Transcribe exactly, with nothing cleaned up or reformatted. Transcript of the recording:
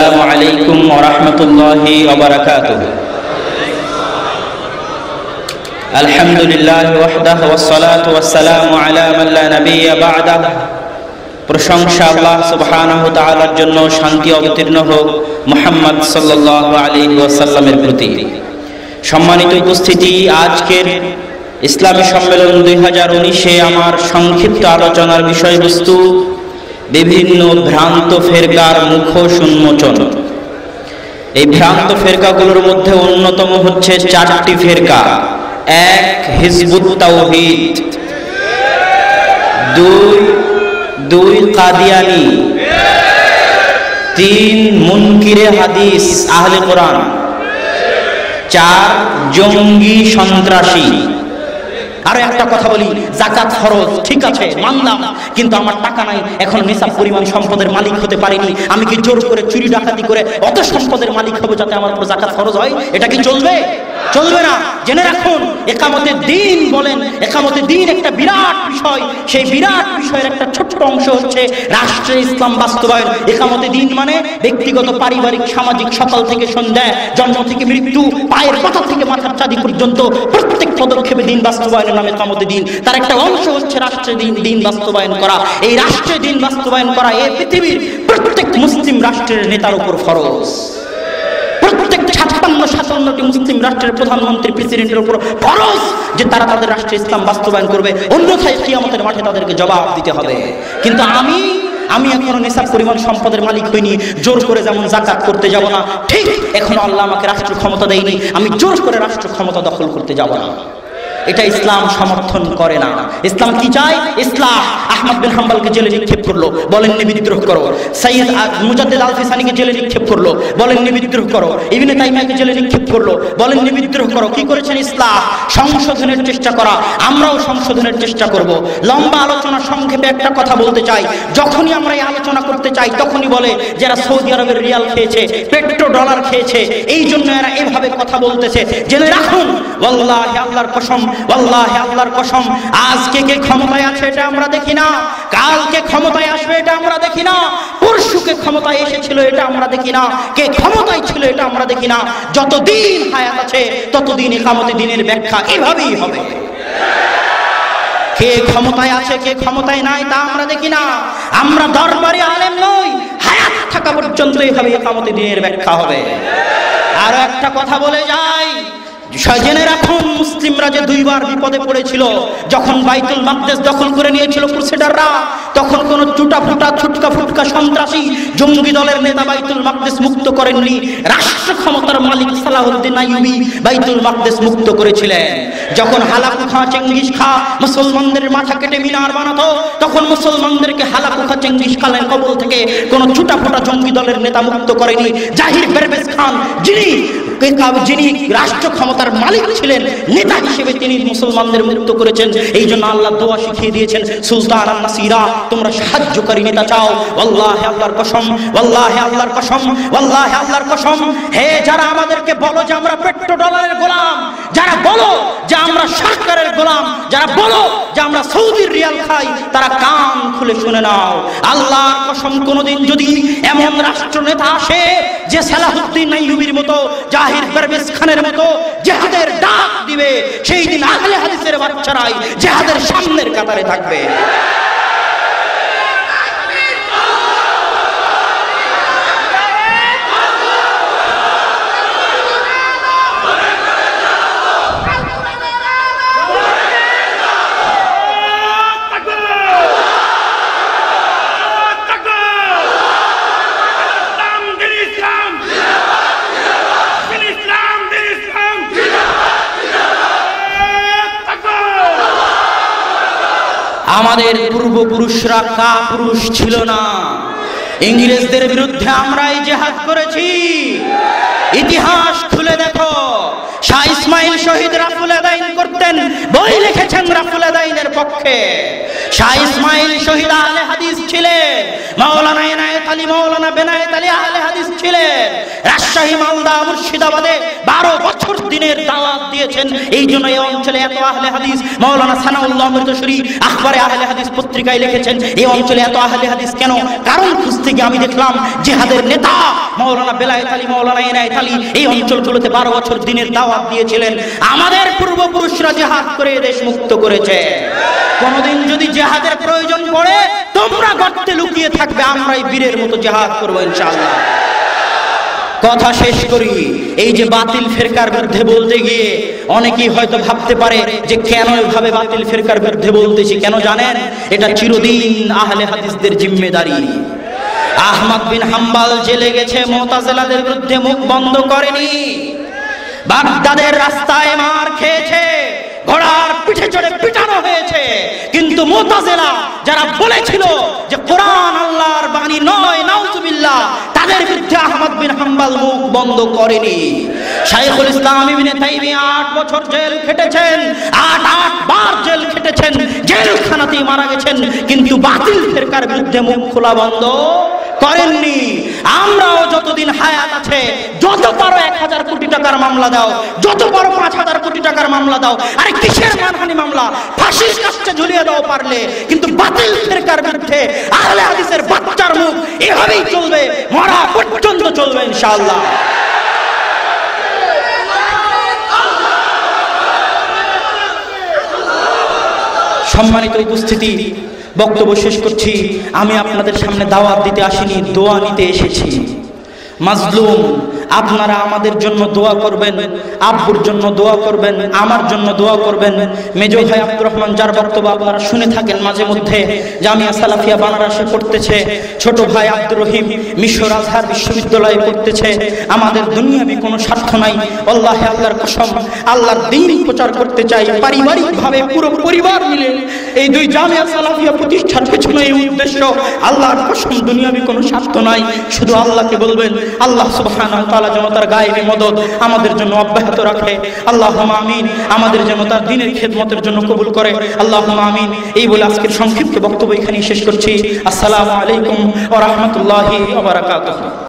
আসসালামু আলাইকুম ওয়া রাহমাতুল্লাহি ওয়া বারাকাতুহু। আলহামদুলিল্লাহি ওয়াহদাহু ওয়াস সালাতু ওয়াস সালামু আলা মান লা নাবিয়্যা বা'দাহু। প্রশংসা আল্লাহ সুবহানাহু ওয়া তাআলার জন্য, শান্তি অবতীর্ণ হোক মুহাম্মদ সাল্লাল্লাহু আলাইহি ওয়াসাল্লামের প্রতি। সম্মানিত উপস্থিতি, আজকের ইসলামী সম্মেলন দুই হাজার উনিশে আমার সংক্ষিপ্ত আলোচনার বিষয়বস্তু বিভিন্ন ভ্রান্ত ফেরকার মুখোশ উন্মোচন। এই ভ্রান্ত ফেরকাগুলোর মধ্যে অন্যতম হচ্ছে চারটি ফেরকা। এক, হিজবুত তাওহীদ। দুই দুই কাদিয়ানি। তিন, মুনকিরে হাদিস আহলে কোরআন। চার, জঙ্গি সন্ত্রাসী। আর একটা কথা বলি, যাকাত ফরজ, ঠিক আছে মানলাম, কিন্তু আমার টাকা নাই, এখন নিসাব পরিমাণ সম্পদের মালিক হতে পারিনি, আমি কি জোর করে চুরি ডাকাতি করে অত সম্পদের মালিক হব যাতে আমার উপর যাকাত ফরজ হয়? এটা কি চলবে? চলবে না। জেনে রাখুন, একামতে দিন বলেন, একামতে দিন একটা বিরাট বিষয়। সেই বিরাট বিষয়ের একটা ছোট্ট অংশ হচ্ছে রাষ্ট্রে ইসলাম বাস্তবায়ন। একামতে দিন মানে ব্যক্তিগত, পারিবারিক, সামাজিক, সকাল থেকে সন্ধ্যা, জন্ম থেকে মৃত্যু, পায়ের পাতা থেকে মাথার চাঁদি পর্যন্ত প্রত্যেক পদক্ষেপে দিন বাস্তবায়নের নামে একামতে দিন। তার একটা অংশ হচ্ছে রাষ্ট্রে দিন দিন বাস্তবায়ন করা। এই রাষ্ট্রে দিন বাস্তবায়ন করা এই পৃথিবীর প্রত্যেক মুসলিম রাষ্ট্রের নেতার উপর ফরজ। প্রত্যেক ছাপ্পান্ন সাতান্নটি মুসলিম রাষ্ট্রের প্রধানমন্ত্রী, প্রেসিডেন্টের উপর ফরজ যে তারা তাদের রাষ্ট্রে ইসলাম বাস্তবায়ন করবে, অন্যথায় কিয়ামতের মাঠে তাদেরকে জবাব দিতে হবে। কিন্তু আমি আমি এখনো নিসাব পরিমাণ সম্পদের মালিক হইনি, জোর করে যেমন যাকাত করতে যাব না, ঠিক এখনো আল্লাহ আমাকে রাষ্ট্র ক্ষমতা দেয়নি, আমি জোর করে রাষ্ট্র ক্ষমতা দখল করতে যাব না। এটা ইসলাম সমর্থন করে না। ইসলাম কি চায়? ইসলাম আহমদ বিন হাম্বলকে জেলে নিক্ষেপ করলো, বলেননি বিদ্রোহ করো। সৈয়দ মুজাদ্দিদ আল ফিসানিকে জেলে নিক্ষেপ করলো, বলেননি বিদ্রোহ করো। ইবনে তাইমিয়াকে জেলে নিক্ষেপ করলো, বলেননি বিদ্রোহ করো। কি করেছেন? ইসলাম সংশোধনের চেষ্টা করা। আমরাও সংশোধনের চেষ্টা করব। লম্বা আলোচনা, সংক্ষেপে একটা কথা বলতে চাই। যখনই আমরা এই আলোচনা করতে চাই তখনই বলে যারা সৌদি আরবের রিয়াল খেয়েছে, পেট্রো ডলার খেয়েছে, এই জন্য এরা এভাবে কথা বলতেছে। জেনে রাখুন, ওয়াল্লাহি আল্লাহর কসম, ওয়াল্লাহি আল্লাহর কসম, আজকে কে ক্ষমতায় আছে এটা আমরা দেখি না, কালকে ক্ষমতায় আসবে এটা আমরা দেখি না, পরশুকে ক্ষমতায় এসেছিল এটা আমরা দেখি না, কে ক্ষমতায় ছিল এটা আমরা দেখি না। যতদিন হায়াত আছে ততদিন ইকামতে দিনের ব্যাখ্যা এভাবেই হবে। কে ক্ষমতায় আছে কে ক্ষমতায় নাই তা আমরা দেখি না। আমরা দরবারে আলেম নই, হায়াত থাকা পর্যন্ত এভাবে ইকামতে দিনের ব্যাখ্যা হবে। আর একটা কথা বলে যাই, জেনে রাখুন, মুসলিমরা যে দুইবার বিপদে পড়েছিল, যখন বাইতুল মাকদেস দখল করে নিয়েছিল ক্রুসেডাররা, তখন কোন চুটা ফুটা ছুটকা ফুটকা সন্ত্রাসী জঙ্গি দলের নেতা বাইতুল মাকদেস মুক্ত করেননি। রাষ্ট্র ক্ষমতার মালিক সালাহুদ্দিন আইয়ুবী বাইতুল মাকদেস মুক্ত করেছিলেন। যখন হালাকু খাঁ চেঙ্গিস খাঁ মুসলমানদের মাথা কেটে মিনার বানাতো, তখন মুসলমানদেরকে হালাকু খাঁ চেঙ্গিস খানের কবল থেকে কোন চুটা ফুটা জঙ্গি দলের নেতা মুক্ত করেনি। জাহির বেরবেজ খান, যিনি যিনি রাষ্ট্র ক্ষমতার মালিক ছিলেন, নেতা হিসেবে তিনি মুসলমানদের মুক্ত করেছেন। এই জন্য আল্লাহ দোয়া শিখিয়ে দিয়েছেন, সুলতান আন-নাসিরা, তোমরা সাহায্যকারী নেতা চাও। ওয়াল্লাহি আল্লাহর কসম, ওয়াল্লাহি আল্লাহর কসম, ওয়াল্লাহি আল্লাহর কসম, হে যারা আমাদেরকে বলো যে আমরা পেট্রো ডলারের গোলাম, যারা বলো যে আমরা সরকারের গোলাম, যারা বলো যে আমরা সৌদির রিয়াল খাই, তারা কান খুলে শুনে নাও। আল্লাহর কসম, কোনদিন যদি এমন রাষ্ট্র নেতা আসে যে সালাহুদ্দিন আইয়ুবীর মতো, জাহির পারভেজ খানের মতো জিহাদের ডাক দিবে, সেই দিন আহলে হাদিসের বাচ্চারাই জিহাদের সামনের কাতারে থাকবে। আমাদের পূর্বপুরুষরা কাপুরুষ ছিল না। ইংরেজদের বিরুদ্ধে আমরাই জিহাদ করেছি। ইতিহাস খুলে দেখো, শাহ ইসমাইল শহীদ রাফুল আদাইন করতেন, বই লিখেছেন রাফুল আদাইনের পক্ষে। শাহ ইসমাইল শহীদ আহলে হাদিস ছিলেন, মাওলানা এনায়েত আলী, মাওলানা বেনায়েত আলী আহলে হাদিস ছিলেন। রাজশাহী, মালদা, মুর্শিদাবাদে বারো বছর দিনের দাওয়াত দিয়েছেন। এই জন্য এই অঞ্চলে এত আহলে হাদিস। মাওলানা সানাউল্লাহ মৃতশরী আখবারে আহলে হাদিস পত্রিকায় লিখেছেন, এই অঞ্চলে এত আহলে হাদিস কেন? কারণ খুঁজতে গিয়ে আমি দেখলাম জিহাদের নেতা মাওলানা বেলায়েত আলী, মাওলানা ইনায়েত আলী এই অঞ্চলগুলোতে বারো বছর দিনের দাওয়াত দিয়েছিলেন। আমাদের পূর্বপুরুষরা জিহাদ করে দেশ মুক্ত করেছে। কোনদিন যদি জিহাদের প্রয়োজন পড়ে তোমরা গর্তে লুকিয়ে থাকবে, আমরাই বীরের মতো জিহাদ করব ইনশাআল্লাহ। কথা শেষ করি, এই যে বাতিল ফিরকার বিরুদ্ধে বলতে গিয়ে অনেকেই হয়তো ভাবতে পারে যে কেন এভাবে বাতিল ফিরকার বিরুদ্ধে বলতেছি, কেন জানেন? এটা চিরদিন আহলে হাদিসদের জিম্মেদারি। আহমদ বিন হাম্বল জেলে গেছে, মুতাজিলাদের বিরুদ্ধে মুখ বন্ধ করেনি। বাগদাদের রাস্তায় মার খেয়েছে, ঘোড়ার পিঠে চড়ে পিটানো হয়েছে, কিন্তু মুতাজিলা যারা বলেছিল যে কোরআন আল্লাহর বাণী নয়, নাউজুবিল্লাহ, তাদের বিরুদ্ধে আহমদ বিন হাম্বল মুখ বন্ধ করেনি। শাইখুল ইসলাম ইবনে তাইমিয়া আট বছর জেল খেটেছেন, আট আট বার জেল খেটেছেন, জেলখানাতেই মারা গেছেন, কিন্তু বাতিল ফিরকার বিরুদ্ধে মুখ খোলা বন্ধ করেননি। আমরাও যতদিন হায়াত আছে যত পারো এক হাজার কোটি টাকার মামলা দাও, যত পারো পাঁচ হাজার কোটি টাকার মামলা দাও। আরে কিসের মানহানি মামলা? ফাঁসির কাছে ঝুলিয়ে দাও পারলে, কিন্তু বাতিল ফিরকার বিরুদ্ধে আহলে হাদিসের বাচ্চার মুখ এভাবেই চলবে, মরা পর্যন্ত চলবে ইনশাআল্লাহ। সম্মানিত উপস্থিতি, বক্তব্য শেষ করছি। আমি আপনাদের সামনে দাওয়াত দিতে আসিনি, দোয়া নিতে এসেছি। মাজলুম, আপনারা আমাদের জন্য দোয়া করবেন, আব্বুর জন্য দোয়া করবেন, আমার জন্য দোয়া করবেন। মেজো ভাই আব্দুর রহমান, যার বক্তব্য আপনারা শুনে থাকেন মাঝে মধ্যে, জামিয়া সালাফিয়া বানারসে পড়তেছে। ছোট ভাই আব্দুর রহিম মিশর আজহার বিশ্ববিদ্যালয়ে পড়তেছে। আমাদের দুনিয়াবি কোনো স্বার্থ নাই, আল্লাহে আল্লাহর কসম, আল্লাহর দ্বীন প্রচার করতে চাই পারিবারিকভাবে, পুরো পরিবার মিলে এই দুই জামিয়া সালাফিয়া প্রতিষ্ঠার পেছনে এই উদ্দেশ্য। আল্লাহর কসম, দুনিয়াবি কোনো স্বার্থ নাই, শুধু আল্লাহকে বলবেন আল্লাহ সুবহানাহু ওয়া তাআলা যেন তার গায়েবী মদদ আমাদের জন্য অব্যাহত রাখে। আল্লাহুম্মা আমিন। আমাদের যেন তার দ্বীনের খেদমতের জন্য কবুল করে। আল্লাহুম্মা আমিন। এই বলে আজকের সংক্ষিপ্ত বক্তব্য এখানেই শেষ করছি। আসসালামু আলাইকুম ওয়া রাহমাতুল্লাহি ওয়া বারাকাতুহু।